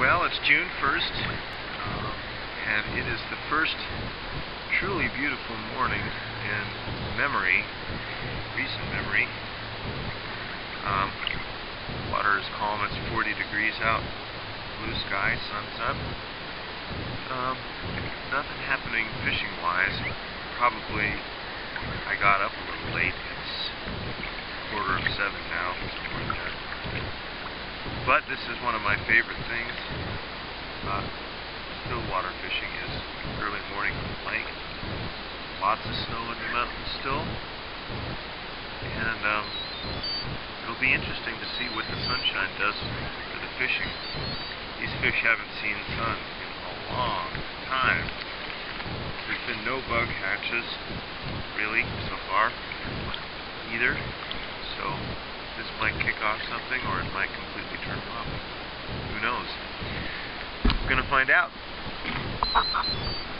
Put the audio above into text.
Well, it's June 1st, and it is the first truly beautiful morning in recent memory. Water is calm, it's 40 degrees out, blue sky, sun's up. Nothing happening fishing-wise. Probably I got up a little late. It's 6:45 now, something like that. But this is one of my favorite things. Stillwater fishing is early morning on the lake. Lots of snow in the mountains still. And it'll be interesting to see what the sunshine does for the fishing. These fish haven't seen sun in a long time. There's been no bug hatches, really, so far, either. So this might kick off something, or it might completely turn them off. Who knows? We're going to find out.